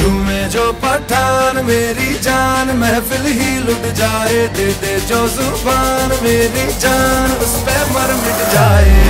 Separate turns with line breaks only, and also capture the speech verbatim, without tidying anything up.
झूमे जो पठान मेरी जान महफिल ही लुट जाए, दे दे जो जुबान मेरी जान उस पे मर मिट जाए।